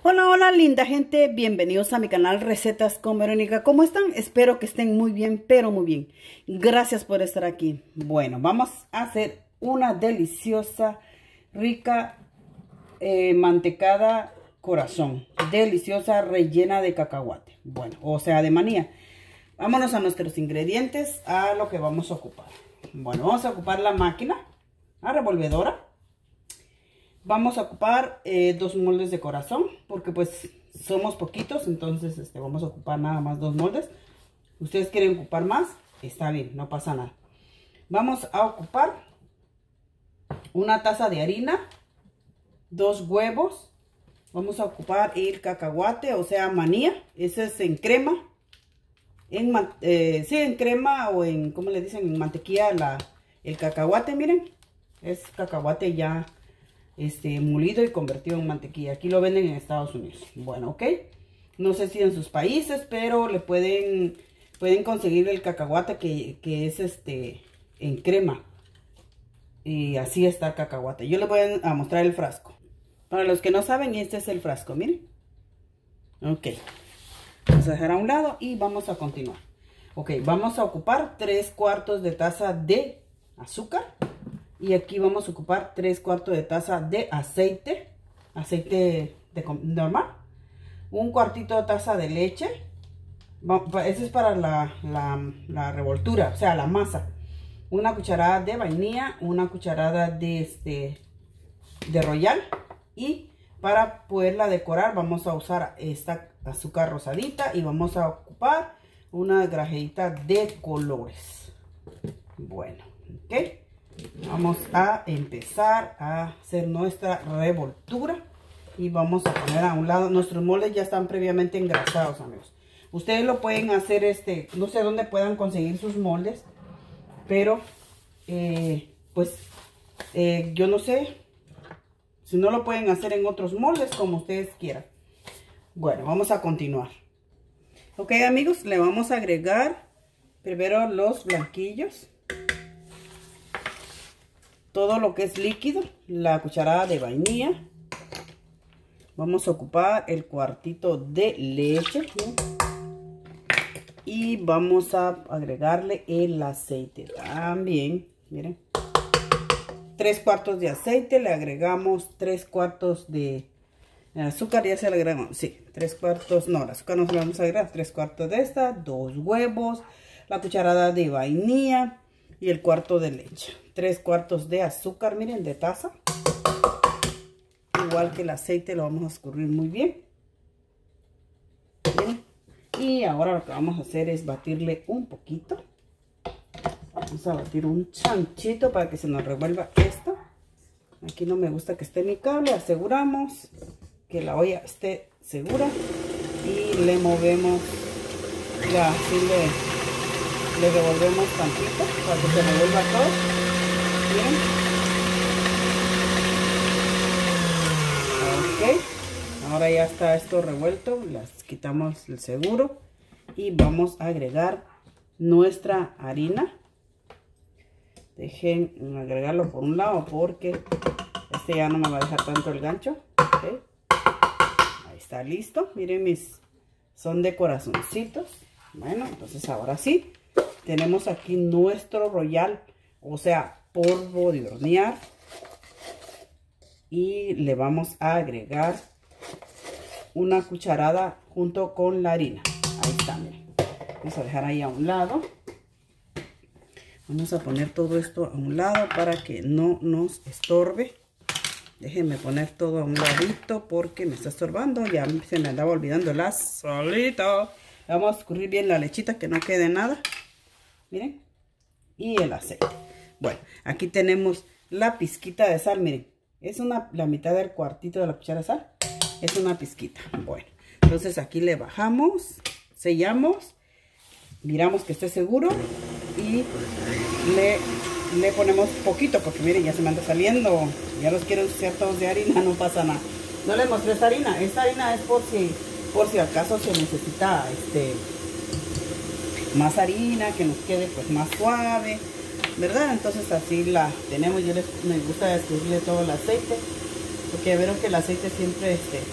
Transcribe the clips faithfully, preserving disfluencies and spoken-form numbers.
Hola, hola linda gente, bienvenidos a mi canal Recetas con Verónica. ¿Cómo están? Espero que estén muy bien, pero muy bien. Gracias por estar aquí. Bueno, vamos a hacer una deliciosa, rica eh, mantecada corazón. Deliciosa, rellena de cacahuate. Bueno, o sea, de manía. Vámonos a nuestros ingredientes, a lo que vamos a ocupar. Bueno, vamos a ocupar la máquina, la revolvedora. Vamos a ocupar eh, dos moldes de corazón, porque pues somos poquitos, entonces este, vamos a ocupar nada más dos moldes. Ustedes quieren ocupar más, está bien, no pasa nada. Vamos a ocupar una taza de harina, dos huevos. Vamos a ocupar el cacahuate, o sea, manía. Ese es en crema. En, eh, sí, en crema o en, ¿cómo le dicen? En mantequilla la, el cacahuate, miren. Es cacahuate ya este, molido y convertido en mantequilla. Aquí lo venden en Estados Unidos. Bueno, ok. No sé si en sus países, pero le pueden, pueden conseguir el cacahuate que, que es este en crema. Y así está el cacahuate. Yo les voy a mostrar el frasco. Para los que no saben, este es el frasco, miren. Ok. Vamos a dejar a un lado y vamos a continuar. Ok, vamos a ocupar tres cuartos de taza de azúcar. Y aquí vamos a ocupar tres cuartos de taza de aceite. Aceite de, normal. Un cuartito de taza de leche. Ese es para la, la, la revoltura, o sea, la masa. Una cucharada de vainilla. Una cucharada de, este, de royal. Y para poderla decorar vamos a usar esta azúcar rosadita. Y vamos a ocupar una grajeita de colores. Bueno, ok. Vamos a empezar a hacer nuestra revoltura. Y vamos a poner a un lado. Nuestros moldes ya están previamente engrasados, amigos. Ustedes lo pueden hacer, este, no sé dónde puedan conseguir sus moldes. Pero, eh, pues, eh, yo no sé. Si no lo pueden hacer en otros moldes, como ustedes quieran. Bueno, vamos a continuar. Ok, amigos, le vamos a agregar primero los blanquillos. Todo lo que es líquido, la cucharada de vainilla. Vamos a ocupar el cuartito de leche. Y vamos a agregarle el aceite también. Miren. Tres cuartos de aceite, le agregamos tres cuartos de azúcar. Ya se le agregamos, sí, tres cuartos, no, el azúcar no se le vamos a agregar. Tres cuartos de esta, dos huevos, la cucharada de vainilla y el cuarto de leche. Tres cuartos de azúcar, miren, de taza. Igual que el aceite lo vamos a escurrir muy bien. Bien. Y ahora lo que vamos a hacer es batirle un poquito. Vamos a batir un chanchito para que se nos revuelva esto. Aquí no me gusta que esté mi cable. Aseguramos que la olla esté segura. Y le movemos. Ya, así le, le revolvemos tantito para que se revuelva todo. Bien. Ok. Ahora ya está esto revuelto. Las quitamos el seguro. Y vamos a agregar nuestra harina. Dejen agregarlo por un lado porque este ya no me va a dejar tanto el gancho. Okay. Ahí está listo. Miren, mis son de corazoncitos. Bueno, entonces ahora sí. Tenemos aquí nuestro royal, o sea, polvo de hornear. Y le vamos a agregar una cucharada junto con la harina. Ahí está, miren. Vamos a dejar ahí a un lado. Vamos a poner todo esto a un lado para que no nos estorbe. Déjenme poner todo a un ladito porque me está estorbando. Ya se me andaba olvidando la solito. Vamos a escurrir bien la lechita que no quede nada. Miren. Y el aceite. Bueno, aquí tenemos la pizquita de sal. Miren. Es una, la mitad del cuartito de la cuchara de sal. Es una pizquita. Bueno. Entonces aquí le bajamos. Sellamos. Miramos que esté seguro. Y le, le ponemos poquito porque miren, ya se me anda saliendo. Ya los quiero ensuciar todos de harina, no pasa nada. No les mostré esta harina. Esta harina es por si, por si acaso se necesita este, más harina, que nos quede pues más suave, ¿verdad? Entonces así la tenemos. Yo les, me gusta escurrirle todo el aceite porque ya vieron que el aceite siempre este,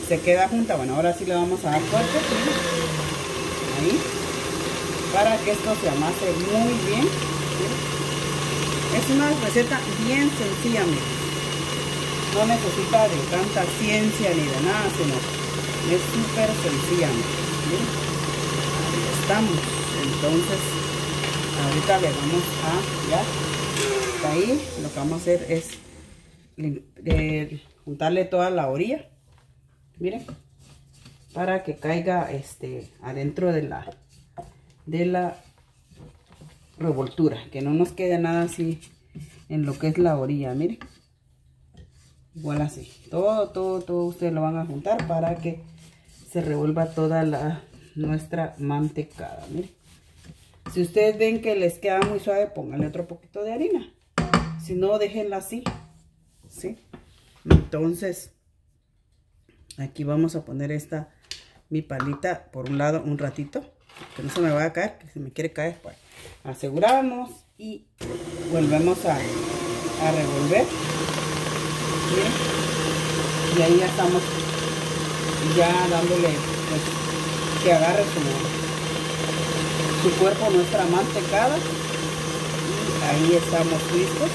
se queda junta. Bueno, ahora sí le vamos a dar fuerte, miren, ahí, para que esto se amase muy bien. ¿Sí? Es una receta bien sencilla, miren. No necesita de tanta ciencia ni de nada, sino es súper sencilla, miren. Ahí estamos. Entonces, ahorita le vamos a, ya, hasta ahí, lo que vamos a hacer es eh, juntarle toda la orilla, miren, para que caiga este adentro de la, de la revoltura, que no nos quede nada así en lo que es la orilla, miren, igual así, todo, todo, todo ustedes lo van a juntar para que se revuelva toda la nuestra mantecada, miren. Si ustedes ven que les queda muy suave, pónganle otro poquito de harina. Si no, déjenla así. ¿Sí? Entonces, aquí vamos a poner esta, mi palita, por un lado un ratito. Que no se me vaya a caer, que si me quiere caer, pues aseguramos y volvemos a, a revolver. ¿Bien? Y ahí ya estamos ya dándole, pues, que agarre su... su cuerpo nuestra mantecada, y ahí estamos listos,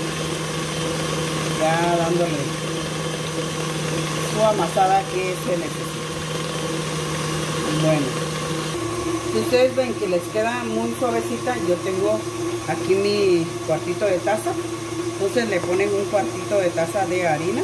ya dándole su amasada que se necesita. Bueno, si ustedes ven que les queda muy suavecita, yo tengo aquí mi cuartito de taza, entonces le ponen un cuartito de taza de harina,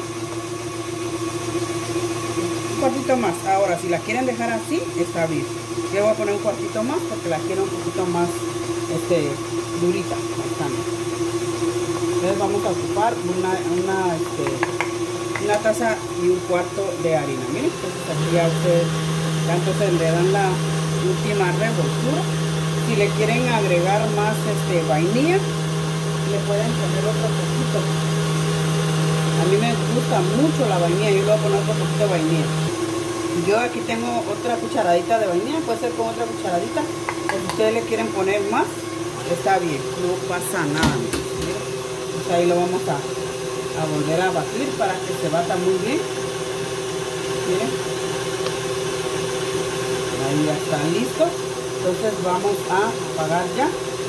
un cuartito más. Ahora, si la quieren dejar así, está bien. Yo voy a poner un cuartito más porque la quiero un poquito más este, durita. Entonces vamos a ocupar una, una, este, una taza y un cuarto de harina. Miren, entonces aquí ya ustedes, entonces le dan la última revoltura. Si le quieren agregar más este, vainilla, le pueden poner otro poquito. A mí me gusta mucho la vainilla, yo le voy a poner otro poquito de vainilla. Yo aquí tengo otra cucharadita de vainilla, puede ser con otra cucharadita, o si ustedes le quieren poner más, está bien, no pasa nada. Pues ahí lo vamos a, a volver a batir para que se bata muy bien. Miren, ahí ya está listo. Entonces vamos a apagar ya.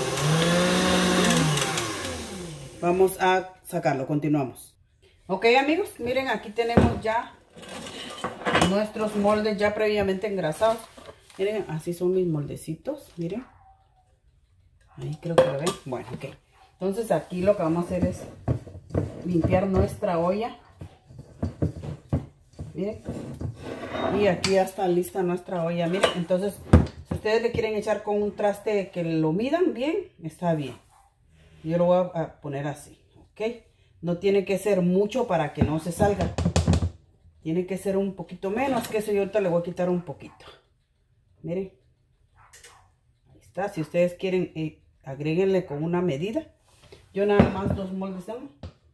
Vamos a sacarlo, continuamos. Ok, amigos, miren, aquí tenemos ya nuestros moldes ya previamente engrasados. Miren, así son mis moldecitos, miren. Ahí creo que lo ven. Bueno, ok. Entonces aquí lo que vamos a hacer es limpiar nuestra olla. Miren. Y aquí ya está lista nuestra olla. Miren, entonces si ustedes le quieren echar con un traste que lo midan bien, está bien. Yo lo voy a poner así, ok. No tiene que ser mucho para que no se salga. Tiene que ser un poquito menos, que eso yo ahorita le voy a quitar un poquito. Miren. Ahí está. Si ustedes quieren, eh, agréguenle con una medida. Yo nada más dos moldes tengo.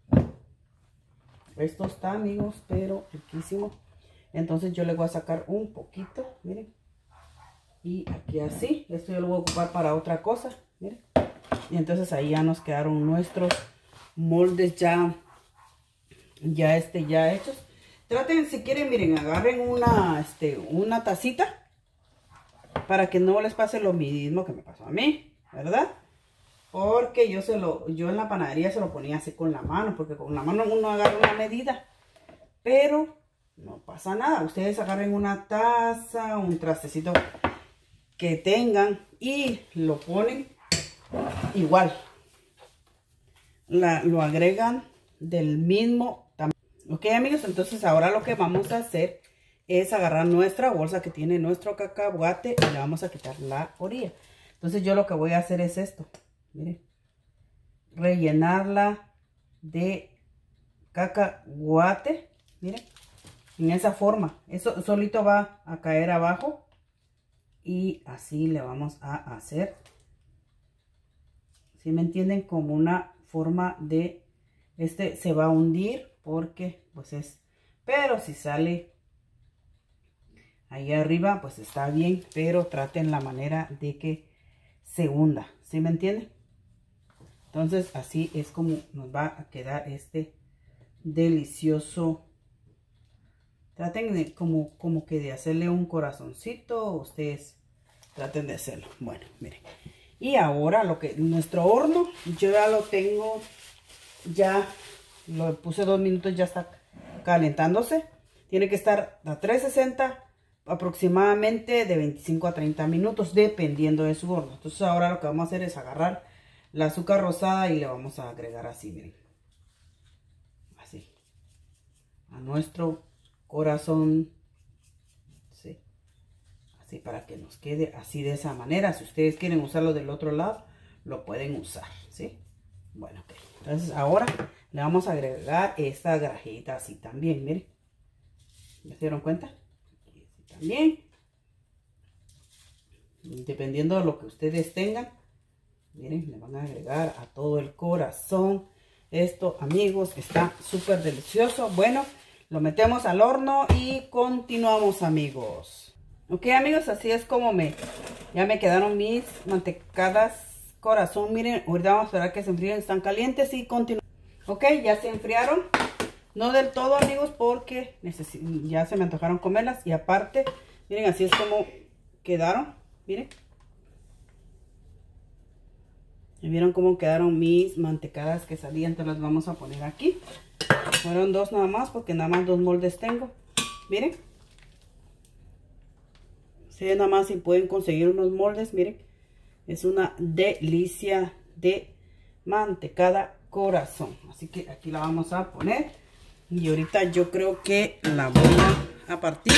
Esto está, amigos, pero riquísimo. Entonces yo le voy a sacar un poquito, miren. Y aquí así. Esto yo lo voy a ocupar para otra cosa, miren. Y entonces ahí ya nos quedaron nuestros moldes ya, ya este, ya hechos. Traten, si quieren, miren, agarren una, este, una tacita para que no les pase lo mismo que me pasó a mí, ¿verdad? Porque yo se lo, yo en la panadería se lo ponía así con la mano, porque con la mano uno agarra una medida, pero no pasa nada. Ustedes agarren una taza, un trastecito que tengan y lo ponen igual. La, lo agregan del mismo tamaño. Ok, amigos, entonces ahora lo que vamos a hacer es agarrar nuestra bolsa que tiene nuestro cacahuate y le vamos a quitar la orilla. Entonces yo lo que voy a hacer es esto, miren, rellenarla de cacahuate, miren, en esa forma. Eso solito va a caer abajo y así le vamos a hacer. ¿Sí me entienden? Como una forma de, este se va a hundir porque pues es, pero si sale ahí arriba pues está bien, pero traten la manera de que se hunda. ¿Sí me entienden? Entonces así es como nos va a quedar este delicioso traten de como, como que de hacerle un corazoncito. Ustedes traten de hacerlo. Bueno, miren. Y ahora lo que nuestro horno, yo ya lo tengo, ya lo puse dos minutos, ya está calentándose. Tiene que estar a trescientos sesenta aproximadamente de veinticinco a treinta minutos, dependiendo de su horno. Entonces ahora lo que vamos a hacer es agarrar la azúcar rosada y le vamos a agregar así, miren. Así. A nuestro corazón. Sí. Así para que nos quede así de esa manera. Si ustedes quieren usarlo del otro lado, lo pueden usar, ¿sí? Bueno, ok. Entonces ahora le vamos a agregar esta grajita así también, miren. ¿Ya se dieron cuenta? Así también. Dependiendo de lo que ustedes tengan. Miren, le van a agregar a todo el corazón. Esto, amigos, está súper delicioso. Bueno, lo metemos al horno y continuamos, amigos. Ok, amigos, así es como me ya me quedaron mis mantecadas corazón. Miren, ahorita vamos a esperar que se enfríen. Están calientes y continuamos. Ok, ya se enfriaron. No del todo, amigos, porque ya se me antojaron comerlas. Y aparte, miren, así es como quedaron. Miren. ¿Me vieron cómo quedaron mis mantecadas que salían? Entonces las vamos a poner aquí. Fueron dos nada más, porque nada más dos moldes tengo. Miren. Si nada más si pueden conseguir unos moldes, miren. Es una delicia de mantecada corazón. Así que aquí la vamos a poner. Y ahorita yo creo que la voy a partir.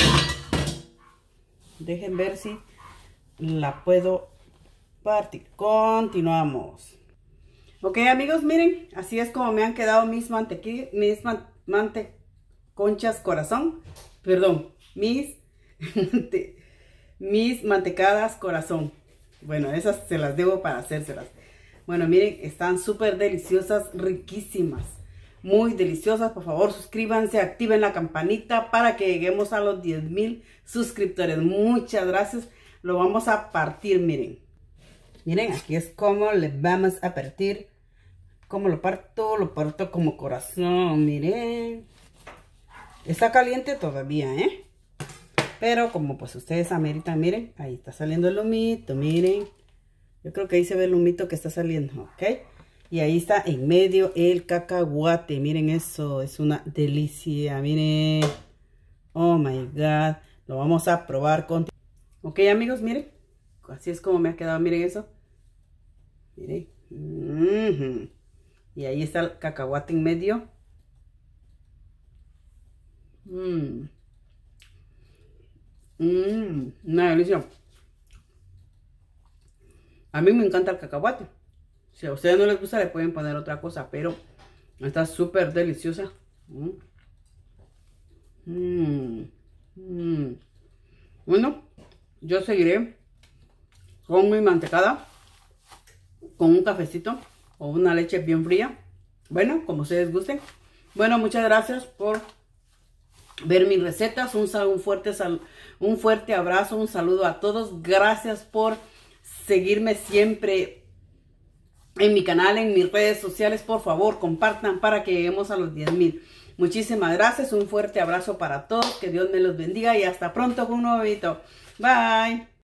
Dejen ver si la puedo partir. Continuamos. Ok, amigos, miren, así es como me han quedado mis mantequillas, mis man, manteconchas corazón. Perdón, mis, mis mantecadas corazón. Bueno, esas se las debo para hacérselas. Bueno, miren, están súper deliciosas, riquísimas. Muy deliciosas. Por favor, suscríbanse, activen la campanita para que lleguemos a los diez mil suscriptores. Muchas gracias. Lo vamos a partir, miren. Miren, aquí es como le vamos a partir. Como lo parto, lo parto como corazón, miren. Está caliente todavía, ¿eh? Pero como pues ustedes ameritan, miren, ahí está saliendo el humito, miren. Yo creo que ahí se ve el humito que está saliendo, ¿ok? Y ahí está en medio el cacahuate. Miren eso, es una delicia. Miren. Oh my God. Lo vamos a probar con... Ok, amigos, miren. Así es como me ha quedado. Miren eso. Miren. Mm-hmm. Y ahí está el cacahuate en medio. Mmm. Mmm. Una delicia. A mí me encanta el cacahuate. Si a ustedes no les gusta, le pueden poner otra cosa, pero está súper deliciosa. Mm. Mm. Mm. Bueno, yo seguiré con mi mantecada, con un cafecito o una leche bien fría. Bueno, como ustedes gusten. Bueno, muchas gracias por ver mis recetas. Un, un, fuerte, sal, un fuerte abrazo, un saludo a todos. Gracias por seguirme siempre en mi canal, en mis redes sociales. Por favor, compartan para que lleguemos a los diez mil. Muchísimas gracias. Un fuerte abrazo para todos. Que Dios me los bendiga y hasta pronto con un nuevo video. Bye.